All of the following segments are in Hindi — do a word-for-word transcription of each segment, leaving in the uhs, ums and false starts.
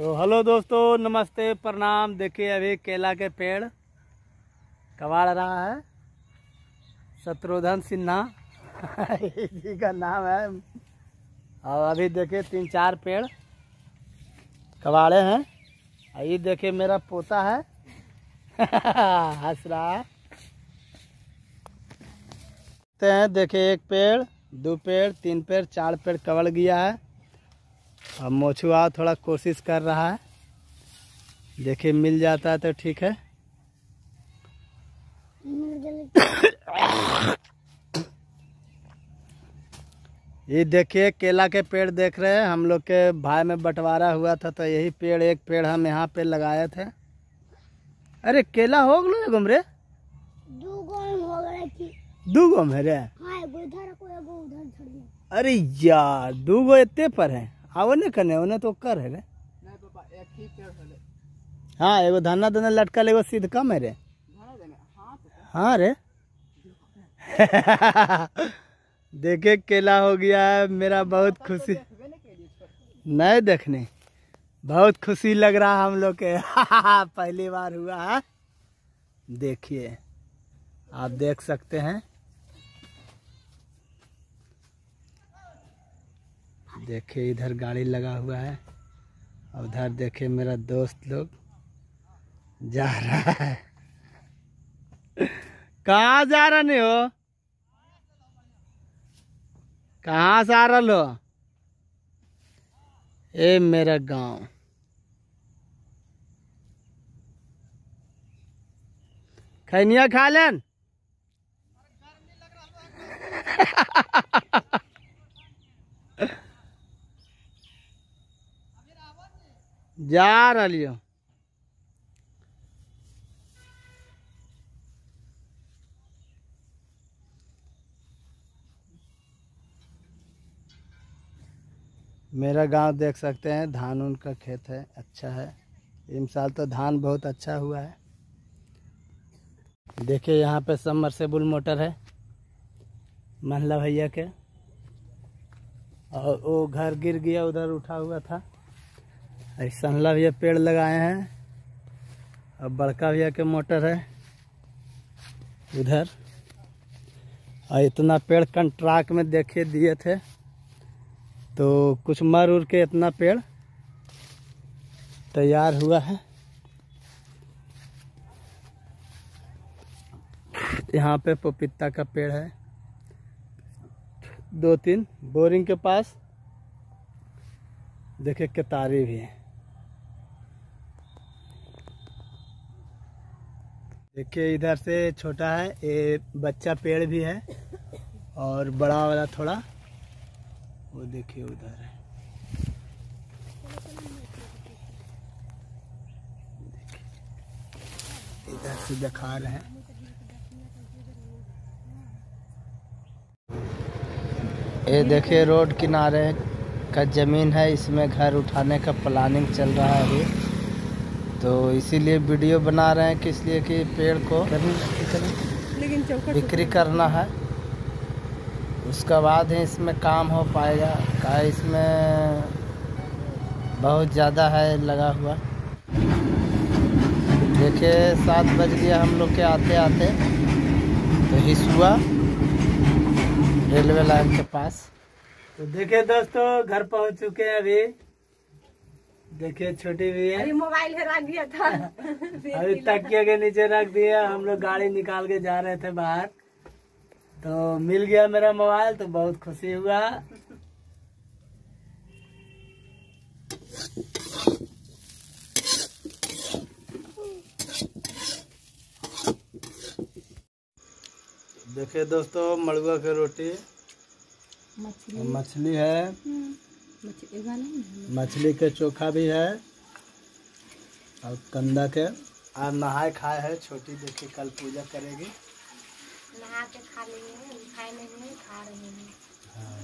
तो हेलो दोस्तों, नमस्ते, प्रणाम। देखिए अभी केला के पेड़ कबाड़ रहा है शत्रुघ्न सिन्हा जी का नाम है। और अभी देखिए तीन चार पेड़ कबाड़े हैं। ये देखिए मेरा पोता है हंस रहा है। देखिए एक पेड़, दो पेड़, तीन पेड़, चार पेड़ कबाड़ गया है। अब मोछुआ थोड़ा कोशिश कर रहा है, देखिए मिल जाता है तो ठीक है। ये देखिए केला के पेड़ देख रहे हैं, हम लोग के भाई में बंटवारा हुआ था तो यही पेड़, एक पेड़ हम यहाँ पे लगाए थे। अरे केला हो गलो एगो रे, दू गो हो गए कि दू गो में रे। हां एगो इधर को एगो उधर छोड़ दिया। अरे यार दू गो इतने पर है, आओ ने कने ओने तो कर है रे। नहीं पापा एक ही पेड़ है। हाँ एगो धन्ना धन्ना लटकल, एगो सीध कम है रे। हाँ रे देखे केला हो गया है मेरा, बहुत खुशी। नहीं देखने, बहुत खुशी लग रहा हम लोग के पहली बार हुआ है। देखिए आप देख सकते हैं, देखिए इधर गाड़ी लगा हुआ है और उधर देखिए मेरा दोस्त लोग जा रहा है। कहाँ जा रहे हो, कहाँ से आ रहे हो? ए मेरा गांव। खैनिया खा लेन जा रही हो। मेरा गांव देख सकते हैं, धान उन का खेत है, अच्छा है। इस साल तो धान बहुत अच्छा हुआ है। देखिए यहाँ पे सबमर्सिबल मोटर है महला भैया के, और वो घर गिर गया उधर उठा हुआ था। संहला भैया पेड़ लगाए हैं, और बड़का भैया के मोटर है उधर। और इतना पेड़ कंट्राक्ट में देखिए दिए थे, तो कुछ मर उड़ के इतना पेड़ तैयार हुआ है। यहाँ पे पपीता का पेड़ है दो तीन, बोरिंग के पास देखिए केतारी भी है। देखिए इधर से छोटा है, ये बच्चा पेड़ भी है, और बड़ा वाला थोड़ा वो देखिए उधर है। इधर से दिखा रहे हैं। ये देखिए रोड किनारे का जमीन है, इसमें घर उठाने का प्लानिंग चल रहा है अभी, तो इसीलिए वीडियो बना रहे हैं कि इसलिए कि पेड़ को बिक्री करना है, उसका बाद ही इसमें काम हो पाएगा। का इसमें बहुत ज़्यादा है लगा हुआ। देखिए सात बज गया हम लोग के आते आते, तो हिसुआ रेलवे लाइन के पास। तो देखिए दोस्तों घर पहुंच चुके हैं अभी। देखिए छोटी भी है, मोबाइल हेरा गया था अभी तकिया के नीचे रख दिया। हम लोग गाड़ी निकाल के जा रहे थे बाहर, तो मिल गया मेरा मोबाइल, तो बहुत खुशी हुआ। देखिए दोस्तों मड़ुआ की रोटी, मछली, मछली है, मछली के चोखा भी है, और कंदा के। आज नहाए खाए है छोटी, देखिए कल पूजा करेगी। नहा के खा लेंगे, खाए नहीं खा रहे हैं। हाँ।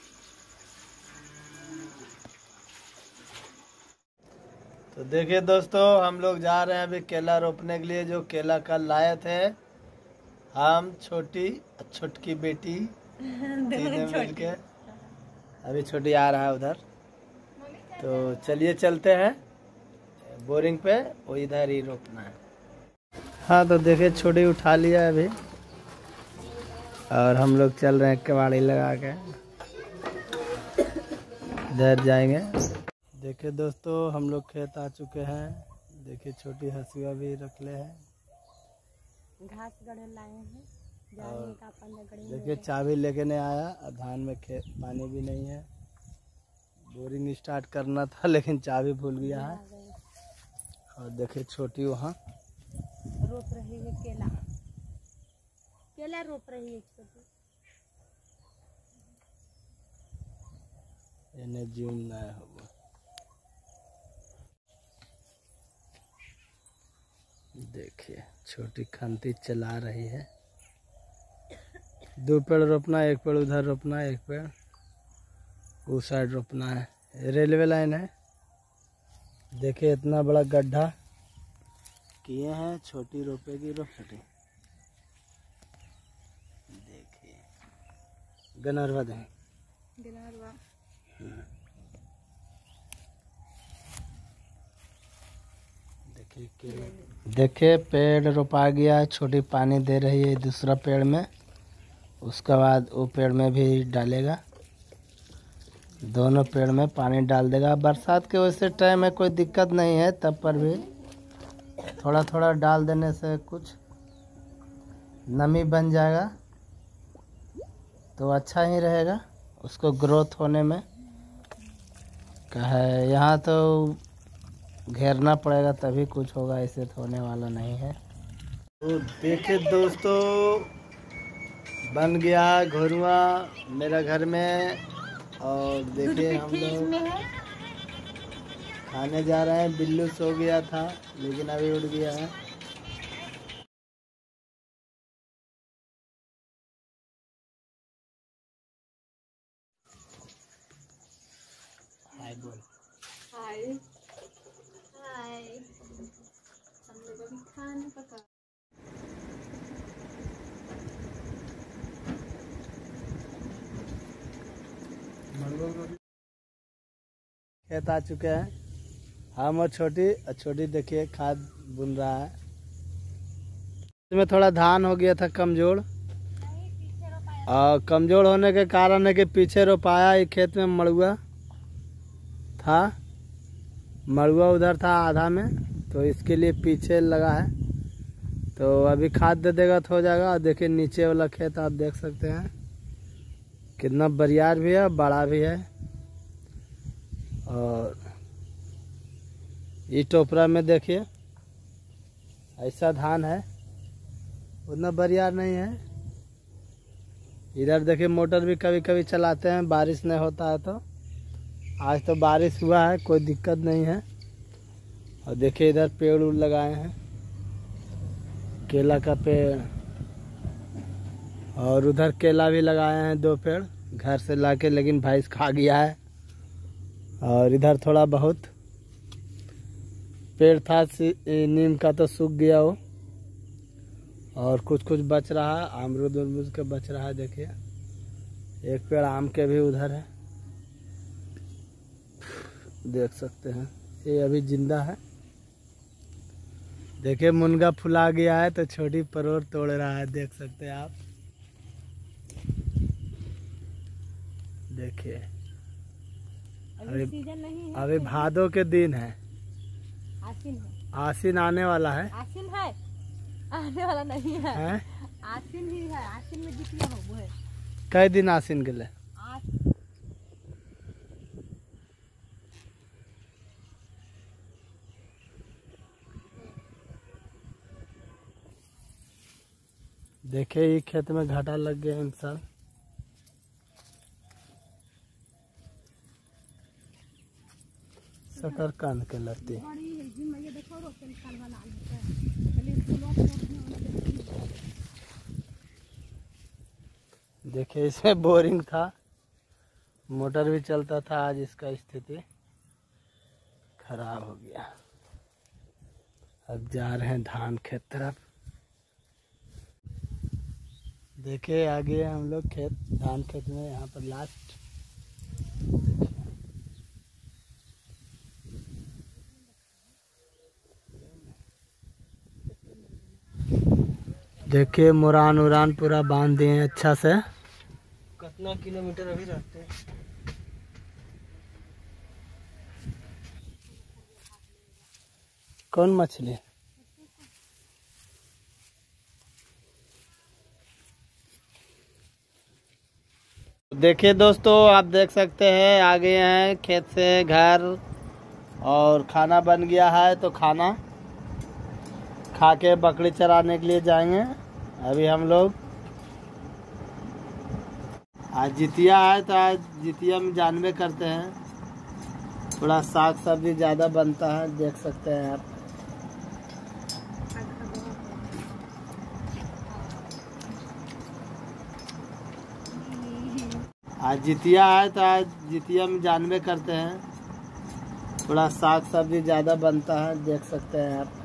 तो देखिए दोस्तों हम लोग जा रहे हैं अभी केला रोपने के लिए, जो केला कल लाए थे हम, छोटी छोटकी बेटी तीनों मिलके। अभी छोटी आ रहा है उधर, तो चलिए चलते हैं। बोरिंग पे वो इधर ही रोपना है। हाँ तो देखिए छोटी उठा लिया अभी और हम लोग चल रहे हैं कबाड़ी लगा के इधर जाएंगे। देखिए दोस्तों हम लोग खेत आ चुके हैं। देखिए छोटी हंसुआ भी रख ले है, घास गढ़े लाए हैं। और का गढ़े देखिए चाबी लेके नहीं आया। धान में खेत पानी भी नहीं है। बोरिंग स्टार्ट करना था लेकिन चाबी भूल गया है। और देखिए छोटी वहाँ रोप रही है केला केला रोप रही है छोटी। इन्हें जूम नहीं होगा। देखिए छोटी खंती चला रही है। दो पेड़ रोपना है, एक पेड़ उधर रोपना है, एक पेड़ उस साइड रोपना है। रेलवे लाइन है। देखिए इतना बड़ा गड्ढा किए हैं। छोटी रोपेगी रोप छोटी। देखिए गनरवा दें देखिए देखिए पेड़ रोपा गया। छोटी पानी दे रही है दूसरा पेड़ में, उसके बाद वो पेड़ में भी डालेगा। दोनों पेड़ में पानी डाल देगा। बरसात के वैसे टाइम में कोई दिक्कत नहीं है, तब पर भी थोड़ा थोड़ा डाल देने से कुछ नमी बन जाएगा तो अच्छा ही रहेगा उसको ग्रोथ होने में। कहे यहाँ तो घेरना पड़ेगा तभी कुछ होगा, ऐसे तो होने वाला नहीं है। तो देखिए दोस्तों बन गया घुरुआ मेरा घर में। और देखिए हम लोग खाने जा रहे हैं। बिल्लू सो गया था लेकिन अभी उठ गया है। हाय बोल। हाय हाय हम लोग अभी खाना पका। खेत आ चुके हैं हम और छोटी। और छोटी देखिए खाद बुन रहा है। इसमें थोड़ा धान हो गया था कमजोर, और कमजोर होने के कारण है कि पीछे रोपाया। एक खेत में मड़ुआ था, मड़ुआ उधर था आधा में, तो इसके लिए पीछे लगा है। तो अभी खाद दे देगा तो हो जाएगा। और देखिए नीचे वाला खेत आप देख सकते हैं कितना बरियार भी है, बड़ा भी है। और इस टोपरा में देखिए ऐसा धान है, उतना बरियार नहीं है। इधर देखिए मोटर भी कभी कभी चलाते हैं, बारिश नहीं होता है तो। आज तो बारिश हुआ है, कोई दिक्कत नहीं है। और देखिए इधर पेड़ उड़ लगाए हैं, केला का पेड़, और उधर केला भी लगाए हैं दो पेड़ घर से लाके, लेकिन भैंस खा गया है। और इधर थोड़ा बहुत पेड़ था नीम का तो सूख गया वो, और कुछ कुछ बच रहा है। अमरूद उमरूद के बच रहा है। देखिए एक पेड़ आम के भी उधर है, देख सकते हैं। ये अभी जिंदा है। देखिए मुनगा फुला गया है तो छोटी परोर तोड़ रहा है, देख सकते हैं आप। देखिए अभी सीजन नहीं है, अभी भादों के दिन है। आसिन है। आसिन आने वाला है। आसिन है, आने वाला नहीं है, हैं? आसिन ही है। आसिन में जितना हो वो है। कई दिन आसिन के लिए? आसिन देखिए ये खेत में घाटा लग गया इंसान। शटर कान के लती। देखिए इसमें बोरिंग था, मोटर भी चलता था। आज इसका स्थिति खराब हो गया। अब जा रहे हैं धान खेत तरफ। देखिए आगे हम लोग खेत, धान खेत में यहाँ पर लास्ट। देखिए मुरान उरान पूरा बांध दिए हैं अच्छा से। कितना किलोमीटर अभी रहते हैं? कौन मछली? देखिए दोस्तों, आप देख सकते हैं आ गए हैं खेत से घर और खाना बन गया है, तो खाना खा के बकरी चराने के लिए जाएंगे। अभी हम लोग आज जितिया है तो आज जितिया में जानवे करते हैं, थोड़ा साग सब्जी ज़्यादा बनता है, देख सकते हैं आप। आज जितिया है तो आज जितिया में जानवे करते हैं, थोड़ा साग सब्जी ज़्यादा बनता है, देख सकते हैं आप।